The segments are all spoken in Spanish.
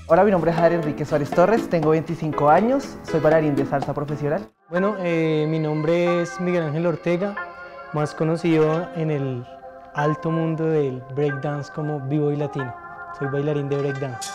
Hola, mi nombre es Adrián Enrique Suárez Torres, tengo 25 años, soy bailarín de salsa profesional. Bueno, mi nombre es Miguel Ángel Ortega, más conocido en el alto mundo del breakdance como b-boy latino. Soy bailarín de breakdance.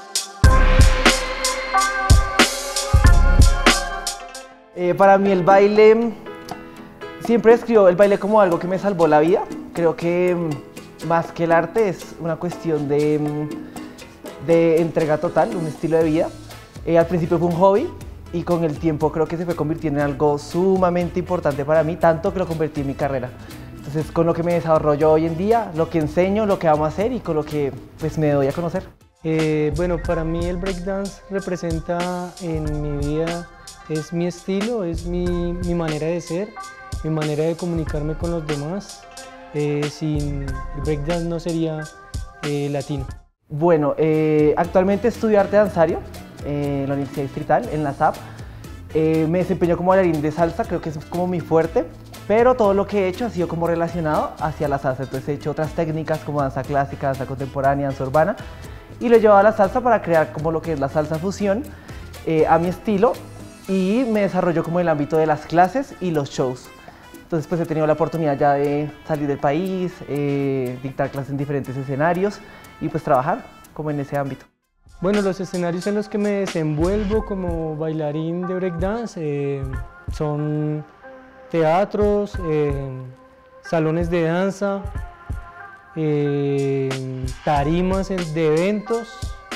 Para mí el baile, siempre describo el baile como algo que me salvó la vida. Creo que más que el arte es una cuestión de entrega total, un estilo de vida. Al principio fue un hobby y con el tiempo creo que se fue convirtiendo en algo sumamente importante para mí, tanto que lo convertí en mi carrera. Entonces, con lo que me desarrollo hoy en día, lo que enseño, lo que amo hacer y con lo que pues, me doy a conocer. Bueno, para mí el breakdance representa en mi vida, es mi estilo, es mi manera de ser, mi manera de comunicarme con los demás. Sin el breakdance no sería latino. Bueno, actualmente estudio arte danzario en la Universidad Distrital, en la SAP. Me desempeño como bailarín de salsa, creo que es como mi fuerte, pero todo lo que he hecho ha sido como relacionado hacia la salsa. Entonces he hecho otras técnicas como danza clásica, danza contemporánea, danza urbana, y lo he llevado a la salsa para crear como lo que es la salsa fusión a mi estilo, y me desarrollo como en el ámbito de las clases y los shows. Entonces pues he tenido la oportunidad ya de salir del país, dictar clases en diferentes escenarios y pues trabajar como en ese ámbito. Bueno, los escenarios en los que me desenvuelvo como bailarín de breakdance son teatros, salones de danza, tarimas de eventos,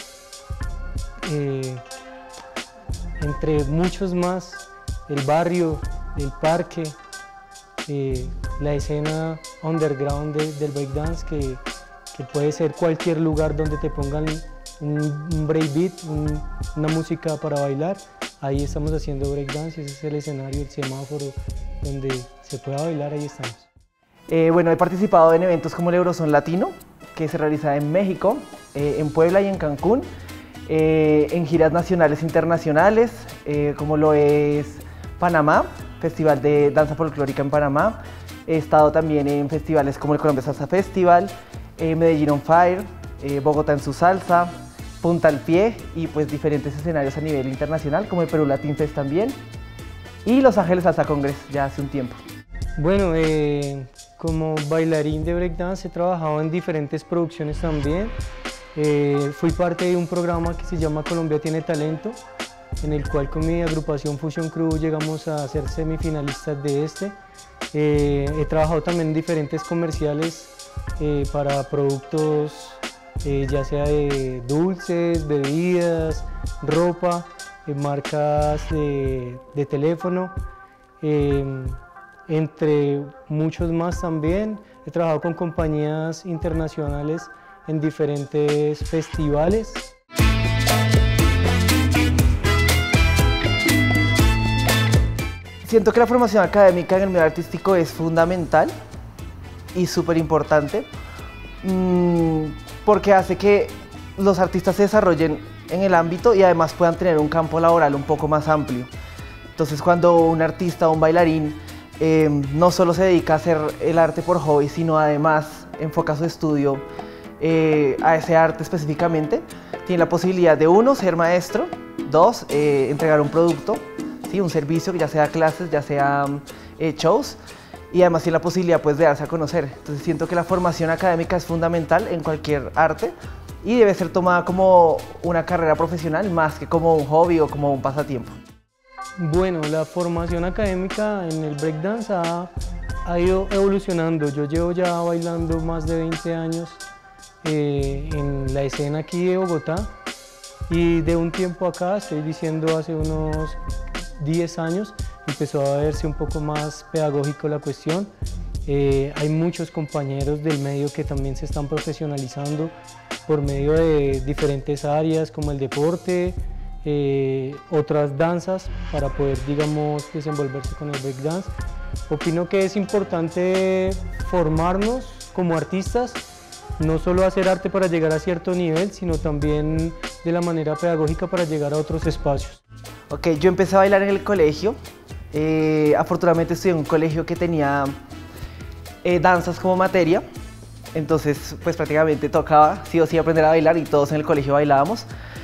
entre muchos más, el barrio, el parque, la escena underground del breakdance que puede ser cualquier lugar donde te pongan un breakbeat, una música para bailar. Ahí estamos haciendo breakdance, ese es el escenario, el semáforo donde se pueda bailar, ahí estamos. Bueno, he participado en eventos como el Eurozone Latino, que se realiza en México, en Puebla y en Cancún, en giras nacionales e internacionales, como lo es Panamá, Festival de Danza Folclórica en Panamá. He estado también en festivales como el Colombia Salsa Festival, Medellín on Fire, Bogotá en su salsa, Punta al Pie y pues diferentes escenarios a nivel internacional como el Perú Latin Fest también y Los Ángeles Salsa Congress ya hace un tiempo. Bueno, como bailarín de breakdance he trabajado en diferentes producciones también. Fui parte de un programa que se llama Colombia Tiene Talento, en el cual con mi agrupación Fusion Crew llegamos a ser semifinalistas de este. He trabajado también en diferentes comerciales para productos ya sea de dulces, bebidas, ropa, marcas de teléfono, entre muchos más también. He trabajado con compañías internacionales en diferentes festivales. Siento que la formación académica en el medio artístico es fundamental y súper importante porque hace que los artistas se desarrollen en el ámbito y además puedan tener un campo laboral un poco más amplio. Entonces cuando un artista o un bailarín no solo se dedica a hacer el arte por hobby, sino además enfoca su estudio a ese arte específicamente, tiene la posibilidad de uno, ser maestro, dos, entregar un producto, ¿sí? Un servicio, ya sea clases, ya sea shows, y además tiene la posibilidad pues, de darse a conocer. Entonces siento que la formación académica es fundamental en cualquier arte y debe ser tomada como una carrera profesional más que como un hobby o como un pasatiempo. Bueno, la formación académica en el breakdance ha ido evolucionando. Yo llevo ya bailando más de 20 años en la escena aquí de Bogotá y de un tiempo acá, estoy diciendo hace unos 10 años, empezó a verse un poco más pedagógico la cuestión. Hay muchos compañeros del medio que también se están profesionalizando por medio de diferentes áreas como el deporte, otras danzas para poder, digamos, desenvolverse con el breakdance. Opino que es importante formarnos como artistas, no solo hacer arte para llegar a cierto nivel, sino también de la manera pedagógica para llegar a otros espacios. Ok, yo empecé a bailar en el colegio. Afortunadamente estudié en un colegio que tenía danzas como materia, entonces pues prácticamente tocaba sí o sí aprender a bailar y todos en el colegio bailábamos.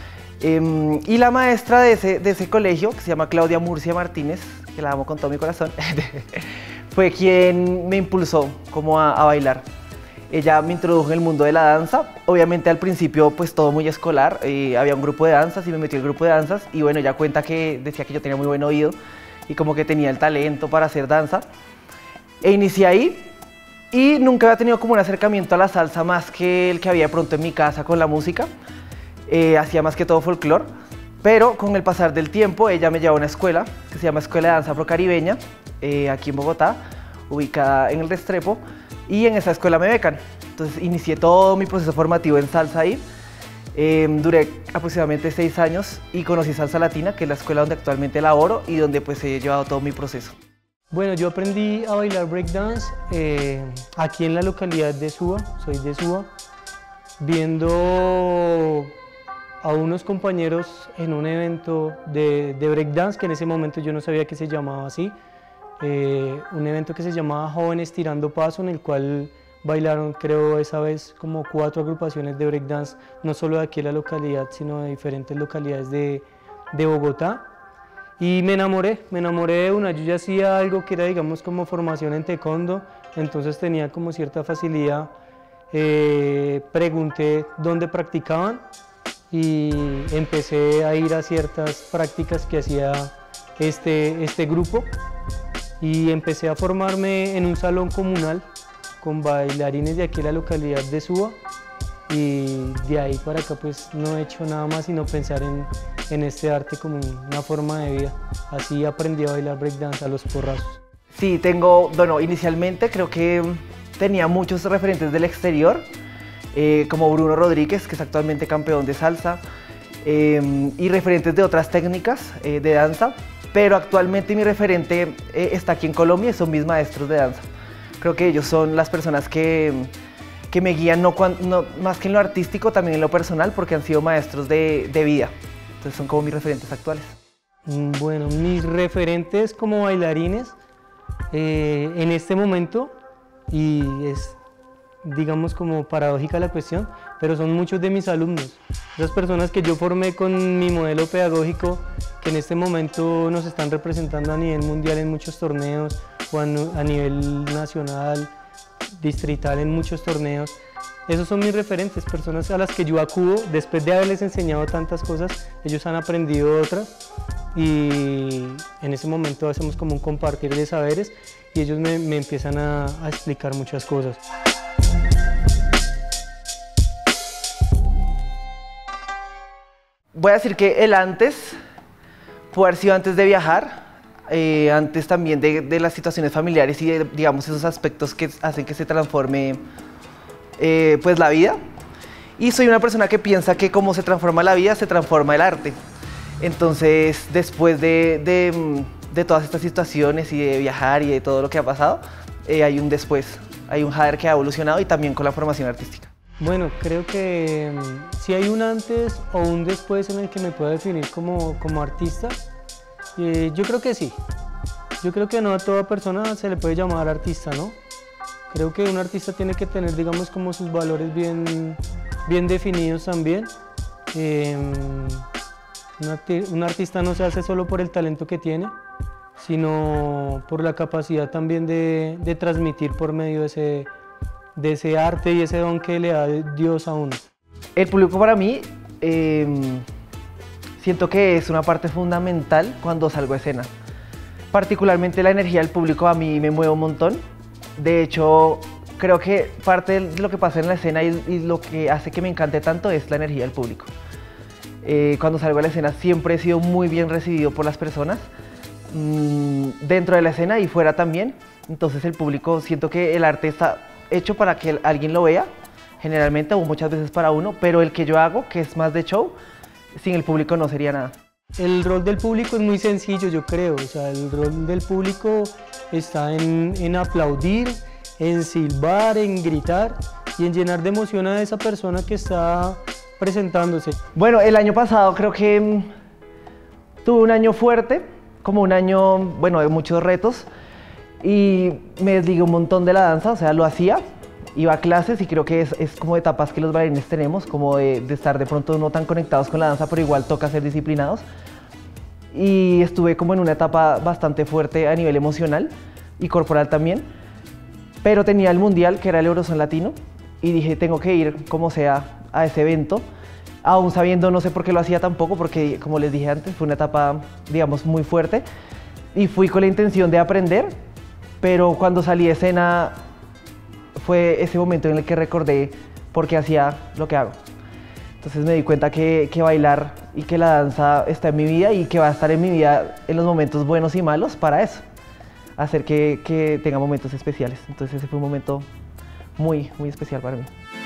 Y la maestra de ese colegio, que se llama Claudia Murcia Martínez, que la amo con todo mi corazón, fue quien me impulsó como a bailar. Ella me introdujo en el mundo de la danza. Obviamente al principio pues todo muy escolar, había un grupo de danzas y me metí al grupo de danzas y bueno, ella cuenta que decía que yo tenía muy buen oído y como que tenía el talento para hacer danza. E inicié ahí y nunca había tenido como un acercamiento a la salsa más que el que había pronto en mi casa con la música. Hacía más que todo folclore, pero con el pasar del tiempo ella me llevó a una escuela que se llama Escuela de Danza Afrocaribeña, aquí en Bogotá, ubicada en el Restrepo, y en esa escuela me becan. Entonces inicié todo mi proceso formativo en salsa ahí. Duré aproximadamente 6 años y conocí Salsa Latina, que es la escuela donde actualmente laboro y donde pues he llevado todo mi proceso. Bueno, yo aprendí a bailar breakdance aquí en la localidad de Suba, soy de Suba, viendo a unos compañeros en un evento de breakdance que en ese momento yo no sabía que se llamaba así. Un evento que se llamaba Jóvenes Tirando Paso, en el cual bailaron, creo, esa vez como 4 agrupaciones de breakdance, no solo de aquí en la localidad, sino de diferentes localidades de Bogotá. Y me enamoré de una. Yo ya hacía algo que era, digamos, como formación en taekwondo, entonces tenía como cierta facilidad. Pregunté dónde practicaban y empecé a ir a ciertas prácticas que hacía este grupo. Y empecé a formarme en un salón comunal con bailarines de aquí en la localidad de Suba, y de ahí para acá pues no he hecho nada más sino pensar en este arte como una forma de vida. Así aprendí a bailar breakdance a los porrazos. Sí, bueno, inicialmente creo que tenía muchos referentes del exterior, como Bruno Rodríguez, que es actualmente campeón de salsa, y referentes de otras técnicas de danza. Pero actualmente mi referente está aquí en Colombia y son mis maestros de danza. Creo que ellos son las personas que me guían, no más que en lo artístico, también en lo personal, porque han sido maestros de vida. Entonces son como mis referentes actuales. Bueno, mis referentes como bailarines en este momento, y es digamos como paradójica la cuestión, pero son muchos de mis alumnos, esas personas que yo formé con mi modelo pedagógico, que en este momento nos están representando a nivel mundial en muchos torneos o a nivel nacional, distrital en muchos torneos. Esos son mis referentes, personas a las que yo acudo después de haberles enseñado tantas cosas. Ellos han aprendido otras y en ese momento hacemos como un compartir de saberes y ellos me empiezan a explicar muchas cosas. Voy a decir que el antes puede haber sido antes de viajar, antes también de las situaciones familiares y de, digamos, esos aspectos que hacen que se transforme pues la vida. Y soy una persona que piensa que como se transforma la vida, se transforma el arte. Entonces, después de todas estas situaciones y de viajar y de todo lo que ha pasado, hay un después, hay un Jader que ha evolucionado y también con la formación artística. Bueno, creo que si hay un antes o un después en el que me pueda definir como artista, yo creo que sí. Yo creo que no a toda persona se le puede llamar artista, ¿no? Creo que un artista tiene que tener, digamos, como sus valores bien definidos también. Un artista no se hace solo por el talento que tiene, sino por la capacidad también de transmitir por medio de ese arte y ese don que le da Dios a uno. El público para mí, siento que es una parte fundamental cuando salgo a escena. Particularmente la energía del público a mí me mueve un montón. De hecho, creo que parte de lo que pasa en la escena y lo que hace que me encante tanto es la energía del público. Cuando salgo a la escena siempre he sido muy bien recibido por las personas, dentro de la escena y fuera también. Entonces el público, siento que el arte está hecho para que alguien lo vea, generalmente o muchas veces para uno, pero el que yo hago, que es más de show, sin el público no sería nada. El rol del público es muy sencillo, yo creo. O sea, el rol del público está en aplaudir, en silbar, en gritar y en llenar de emoción a esa persona que está presentándose. Bueno, el año pasado creo que tuve un año fuerte, como un año, bueno, de muchos retos, y me desligué un montón de la danza, o sea, lo hacía, iba a clases y creo que es como etapas que los bailarines tenemos, como de estar de pronto no tan conectados con la danza, pero igual toca ser disciplinados. Y estuve como en una etapa bastante fuerte a nivel emocional y corporal también, pero tenía el mundial, que era el Eurozone Latino, y dije, tengo que ir como sea a ese evento, aún sabiendo, no sé por qué lo hacía tampoco, porque como les dije antes, fue una etapa, digamos, muy fuerte, y fui con la intención de aprender, pero cuando salí de escena fue ese momento en el que recordé por qué hacía lo que hago. Entonces me di cuenta que bailar y que la danza está en mi vida y que va a estar en mi vida en los momentos buenos y malos para eso, hacer que tenga momentos especiales. Entonces ese fue un momento muy, muy especial para mí.